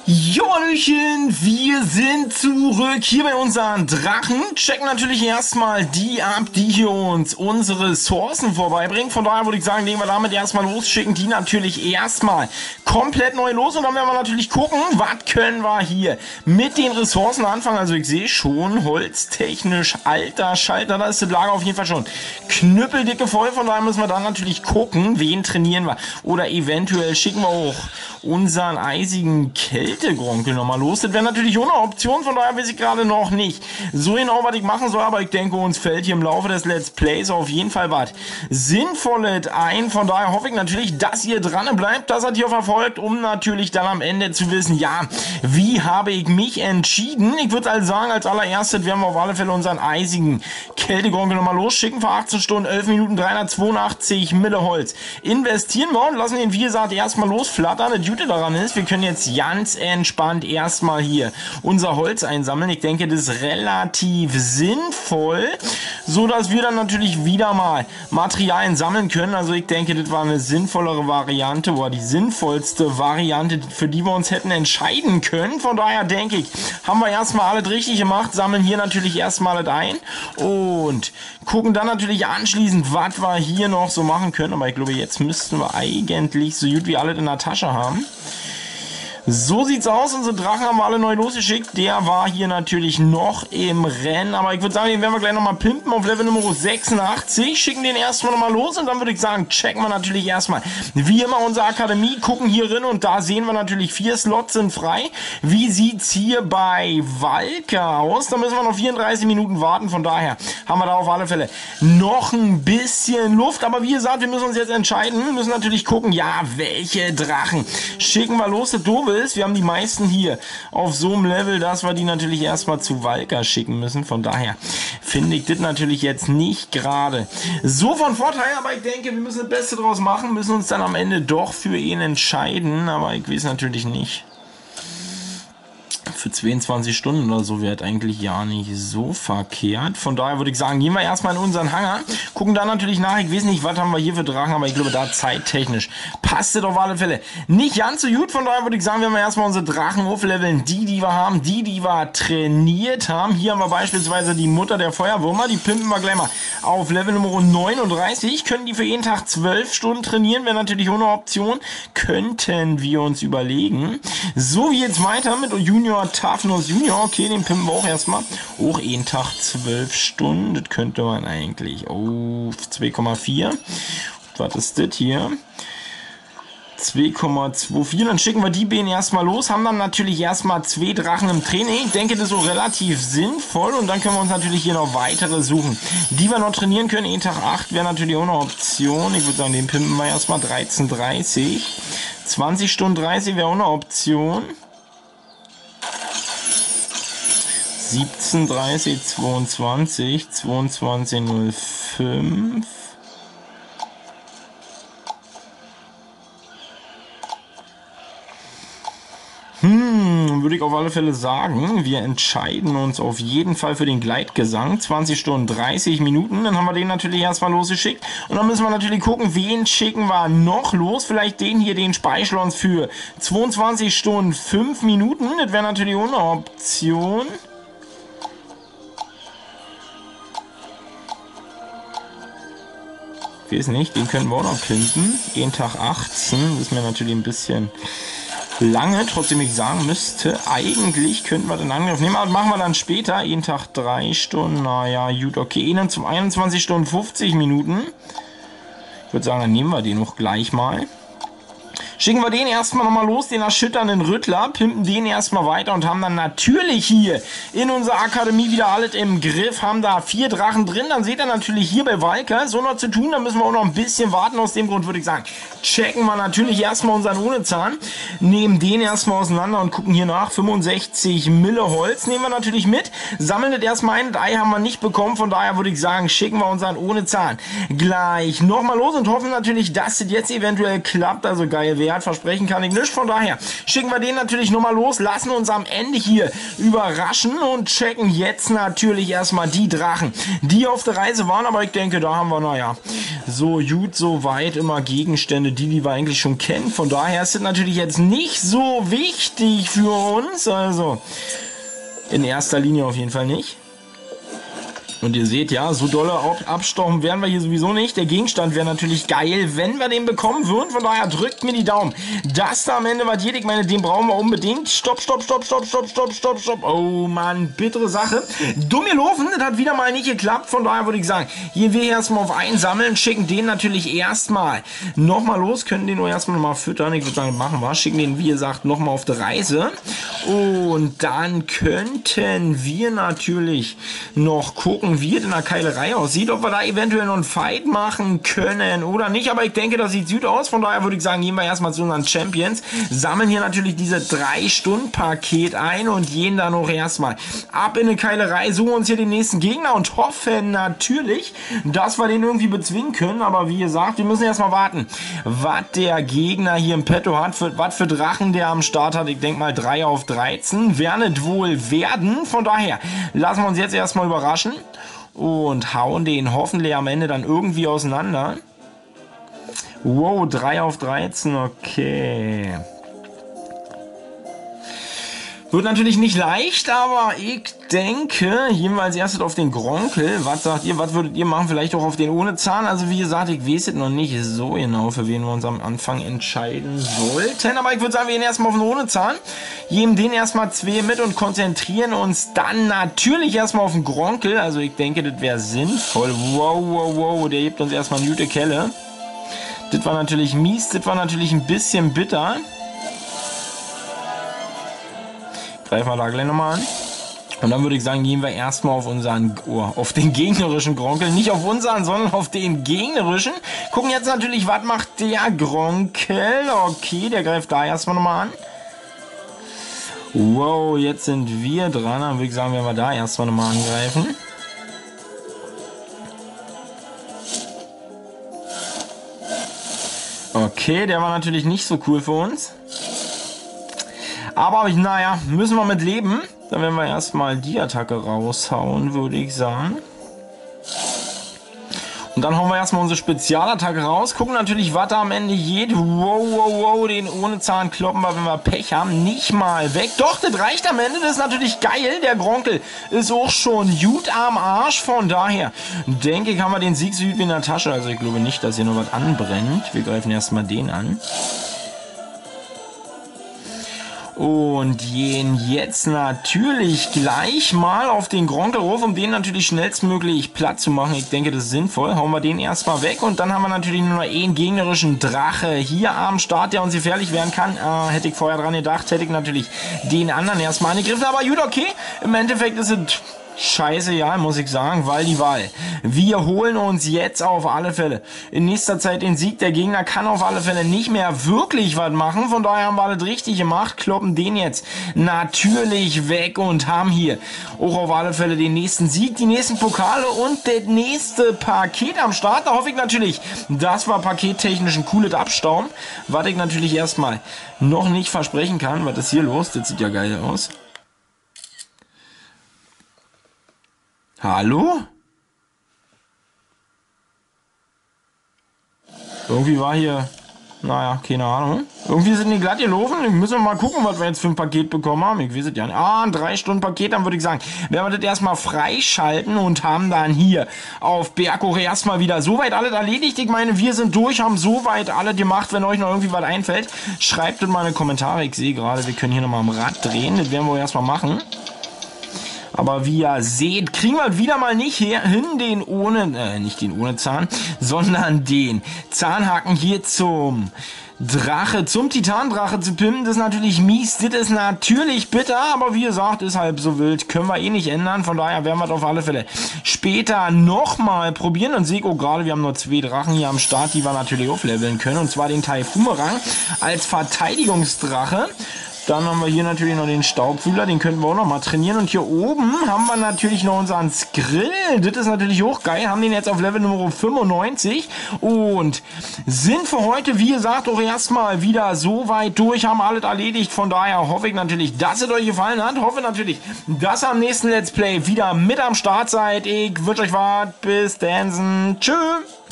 Jo, Hallöchen, wir sind zurück hier bei unseren Drachen. Checken natürlich erstmal die ab, die hier uns unsere Ressourcen vorbeibringen. Von daher würde ich sagen, legen wir damit erstmal los, schicken die natürlich erstmal komplett neu los. Und dann werden wir natürlich gucken, was können wir hier mit den Ressourcen anfangen. Also ich sehe schon, holztechnisch, alter Schalter, da ist das Lager auf jeden Fall schon knüppeldicke voll. Von daher müssen wir dann natürlich gucken, wen trainieren wir. Oder eventuell schicken wir auch unseren eisigen Kältegronkel nochmal los. Das wäre natürlich ohne Option, von daher weiß ich gerade noch nicht so genau, was ich machen soll, aber ich denke, uns fällt hier im Laufe des Let's Plays auf jeden Fall was Sinnvolles ein. Von daher hoffe ich natürlich, dass ihr dran bleibt, dass ihr hier verfolgt, um natürlich dann am Ende zu wissen, ja, wie habe ich mich entschieden. Ich würde also sagen, als allererstes werden wir auf alle Fälle unseren eisigen Kältegronkel nochmal losschicken. Für 18 Stunden, 11 Minuten, 382 Mille Holz. Investieren wir und lassen den, wie gesagt, erstmal losflattern. Das Gute daran ist, wir können jetzt ganz entspannt erstmal hier unser Holz einsammeln. Ich denke, das ist relativ sinnvoll, so dass wir dann natürlich wieder mal Materialien sammeln können. Also ich denke, das war eine sinnvollere Variante oder die sinnvollste Variante, für die wir uns hätten entscheiden können. Von daher denke ich, haben wir erstmal alles richtig gemacht, sammeln hier natürlich erstmal das ein und gucken dann natürlich anschließend, was wir hier noch so machen können. Aber ich glaube, jetzt müssten wir eigentlich so gut wie alles in der Tasche haben. So sieht's aus, unsere Drachen haben wir alle neu losgeschickt, der war hier natürlich noch im Rennen, aber ich würde sagen, den werden wir gleich nochmal pimpen auf Level Nummer 86, schicken den erstmal nochmal los und dann würde ich sagen, checken wir natürlich erstmal, wie immer unsere Akademie, gucken hier rein und da sehen wir natürlich 4 Slots sind frei. Wie sieht's hier bei Valka aus? Da müssen wir noch 34 Minuten warten, von daher haben wir da auf alle Fälle noch ein bisschen Luft, aber wie gesagt, wir müssen uns jetzt entscheiden, wir müssen natürlich gucken, ja, welche Drachen schicken wir los, das Doofe ist, wir haben die meisten hier auf so einem Level, dass wir die natürlich erstmal zu Valka schicken müssen. Von daher finde ich das natürlich jetzt nicht gerade so von Vorteil, aber ich denke, wir müssen das Beste draus machen, müssen uns dann am Ende doch für ihn entscheiden, aber ich weiß natürlich nicht. Für 22 Stunden oder so wird eigentlich ja nicht so verkehrt. Von daher würde ich sagen, gehen wir erstmal in unseren Hangar. Gucken dann natürlich nach. Ich weiß nicht, was haben wir hier für Drachen, aber ich glaube, da zeittechnisch passt es auf alle Fälle nicht ganz so gut. Von daher würde ich sagen, wenn wir erstmal unsere Drachen aufleveln, die wir haben, die wir trainiert haben. Hier haben wir beispielsweise die Mutter der Feuerwürmer. Die pimpen wir gleich mal auf Level Nummer 39. Können die für jeden Tag 12 Stunden trainieren, wäre natürlich ohne Option. Könnten wir uns überlegen. So, wie jetzt weiter mit Junior Toughness Junior, okay, den pimpen wir auch erstmal. Auch jeden Tag 12 Stunden, das könnte man eigentlich. Oh, 2,4. Was ist das hier? 2,24, dann schicken wir die Bienen erstmal los, haben dann natürlich erstmal 2 Drachen im Training. Ich denke, das ist so relativ sinnvoll und dann können wir uns natürlich hier noch weitere suchen, die wir noch trainieren können. Jeden Tag 8 wäre natürlich auch eine Option. Ich würde sagen, den pimpen wir erstmal 13,30. 20 Stunden 30 wäre auch eine Option. 17,30, 22, 22,05. Würde ich auf alle Fälle sagen, wir entscheiden uns auf jeden Fall für den Gleitgesang. 20 Stunden 30 Minuten, dann haben wir den natürlich erstmal losgeschickt. Und dann müssen wir natürlich gucken, wen schicken wir noch los. Vielleicht den hier, den speichern uns für 22 Stunden 5 Minuten. Das wäre natürlich auch eine Option. Ich weiß nicht, den können wir auch noch pimpen. Jeden Tag 18, das ist mir natürlich ein bisschen lange, trotzdem ich sagen müsste, eigentlich könnten wir den Angriff nehmen, aber machen wir dann später. Jeden Tag 3 Stunden, naja, gut, okay, 21 Stunden 50 Minuten. Ich würde sagen, dann nehmen wir den auch gleich mal. Schicken wir den erstmal nochmal los, den erschütternden Rüttler, pimpen den erstmal weiter und haben dann natürlich hier in unserer Akademie wieder alles im Griff, haben da 4 Drachen drin, dann seht ihr natürlich hier bei Valka so noch zu tun, da müssen wir auch noch ein bisschen warten, aus dem Grund würde ich sagen, checken wir natürlich erstmal unseren Ohnezahn, nehmen den erstmal auseinander und gucken hier nach, 65 Mille Holz nehmen wir natürlich mit, sammeln das erstmal ein, das Ei haben wir nicht bekommen, von daher würde ich sagen, schicken wir unseren Ohnezahn gleich nochmal los und hoffen natürlich, dass das jetzt eventuell klappt, also geil wäre wert, versprechen kann ich nicht. Von daher schicken wir den natürlich nochmal los, lassen uns am Ende hier überraschen und checken jetzt natürlich erstmal die Drachen, die auf der Reise waren. Aber ich denke, da haben wir, naja, so gut, so weit immer Gegenstände, die wir eigentlich schon kennen. Von daher ist es natürlich jetzt nicht so wichtig für uns. Also in erster Linie auf jeden Fall nicht. Und ihr seht ja, so dolle abstochen werden wir hier sowieso nicht. Der Gegenstand wäre natürlich geil, wenn wir den bekommen würden. Von daher drückt mir die Daumen. Das da am Ende was geht. Ich meine, den brauchen wir unbedingt. Stopp. Oh Mann, bittere Sache. Dumm gelaufen, das hat wieder mal nicht geklappt. Von daher würde ich sagen, hier wir erstmal auf einsammeln. Schicken den natürlich erstmal nochmal los. Können den nur erstmal nochmal füttern. Ich würde sagen, machen wir. Schicken den, wie gesagt, nochmal auf die Reise. Und dann könnten wir natürlich noch gucken, wie es in der Keilerei aussieht, ob wir da eventuell noch einen Fight machen können oder nicht, aber ich denke, das sieht süd aus, von daher würde ich sagen, gehen wir erstmal zu unseren Champions, sammeln hier natürlich diese 3-Stunden-Paket ein und gehen dann auch erstmal ab in eine Keilerei, suchen uns hier den nächsten Gegner und hoffen natürlich, dass wir den irgendwie bezwingen können, aber wie gesagt, wir müssen erstmal warten, was der Gegner hier im Petto hat, was für Drachen der am Start hat. Ich denke mal 3 auf 13 werden es wohl werden, von daher lassen wir uns jetzt erstmal überraschen und hauen den hoffentlich am Ende dann irgendwie auseinander. Wow, 3 auf 13, okay. Wird natürlich nicht leicht, aber ich denke, gehen wir als erstes auf den Gronkel. Was sagt ihr, was würdet ihr machen? Vielleicht auch auf den ohne Zahn. Also wie gesagt, ich weiß es noch nicht so genau, für wen wir uns am Anfang entscheiden sollten. Aber ich würde sagen, wir gehen erstmal auf den ohne Zahn. Geben den erstmal 2 mit und konzentrieren uns dann natürlich erstmal auf den Gronkel. Also ich denke, das wäre sinnvoll. Wow, der gibt uns erstmal eine gute Kelle. Das war natürlich mies, das war natürlich ein bisschen bitter. Greifen wir da gleich nochmal an. Und dann würde ich sagen, gehen wir erstmal auf auf den gegnerischen Gronkel. Nicht auf unseren, sondern auf den gegnerischen. Gucken jetzt natürlich, was macht der Gronkel. Okay, der greift da erstmal nochmal an. Wow, jetzt sind wir dran. Dann würde ich sagen, werden wir da erstmal nochmal angreifen. Okay, der war natürlich nicht so cool für uns. Aber naja, müssen wir mit leben. Dann werden wir erstmal die Attacke raushauen, würde ich sagen. Und dann hauen wir erstmal unsere Spezialattacke raus. Gucken natürlich, was da am Ende geht. Wow, den ohne Zahn kloppen wir, wenn wir Pech haben. Nicht mal weg. Doch, das reicht am Ende. Das ist natürlich geil. Der Gronkel ist auch schon gut am Arsch. Von daher denke ich, haben wir den Sieg so gut wie in der Tasche. Also ich glaube nicht, dass hier noch was anbrennt. Wir greifen erstmal den an. Und gehen jetzt natürlich gleich mal auf den Gronkel rauf, um den natürlich schnellstmöglich platt zu machen. Ich denke, das ist sinnvoll. Hauen wir den erstmal weg und dann haben wir natürlich nur noch einen gegnerischen Drache hier am Start, der uns gefährlich werden kann. Hätte ich vorher dran gedacht, hätte ich natürlich den anderen erstmal angegriffen. Aber gut, okay. Im Endeffekt ist es scheiße, ja, muss ich sagen, weil die Wahl. Wir holen uns jetzt auf alle Fälle in nächster Zeit den Sieg. Der Gegner kann auf alle Fälle nicht mehr wirklich was machen. Von daher haben wir alles richtig gemacht. Kloppen den jetzt natürlich weg und haben hier auch auf alle Fälle den nächsten Sieg, die nächsten Pokale und das nächste Paket am Start. Da hoffe ich natürlich, dass wir pakettechnisch ein cooles abstauben. Was ich natürlich erstmal noch nicht versprechen kann. Was ist hier los? Das sieht ja geil aus. Hallo? Irgendwie war hier... Naja, keine Ahnung. Irgendwie sind die glatt gelaufen. Müssen wir mal gucken, was wir jetzt für ein Paket bekommen haben. Ich weiß es ja nicht. Ein 3-Stunden-Paket, dann würde ich sagen, werden wir das erstmal freischalten und haben dann hier auf Berghoch erstmal wieder soweit alles erledigt. Ich meine, wir sind durch, haben soweit alles gemacht. Wenn euch noch irgendwie was einfällt, schreibt es mal in die Kommentare. Ich sehe gerade, wir können hier nochmal am Rad drehen. Das werden wir erstmal machen. Aber wie ihr seht, kriegen wir wieder mal nicht hin, den nicht den ohne Zahn, sondern den Zahnhaken hier zum Drache, zum Titandrache zu pimpen. Das ist natürlich mies, das ist natürlich bitter, aber wie gesagt, ist halb so wild, können wir eh nicht ändern. Von daher werden wir das auf alle Fälle später nochmal probieren. Und seht auch gerade, wir haben noch 2 Drachen hier am Start, die wir natürlich aufleveln können. Und zwar den Taifumerang als Verteidigungsdrache. Dann haben wir hier natürlich noch den Staubwühler, den könnten wir auch noch mal trainieren. Und hier oben haben wir natürlich noch unseren Skrill. Das ist natürlich auch geil. Haben den jetzt auf Level Nummer 95 und sind für heute, wie gesagt, auch erstmal wieder so weit durch, haben alles erledigt. Von daher hoffe ich natürlich, dass es euch gefallen hat. Hoffe natürlich, dass ihr am nächsten Let's Play wieder mit am Start seid. Ich wünsche euch was. Bis dann. Tschüss.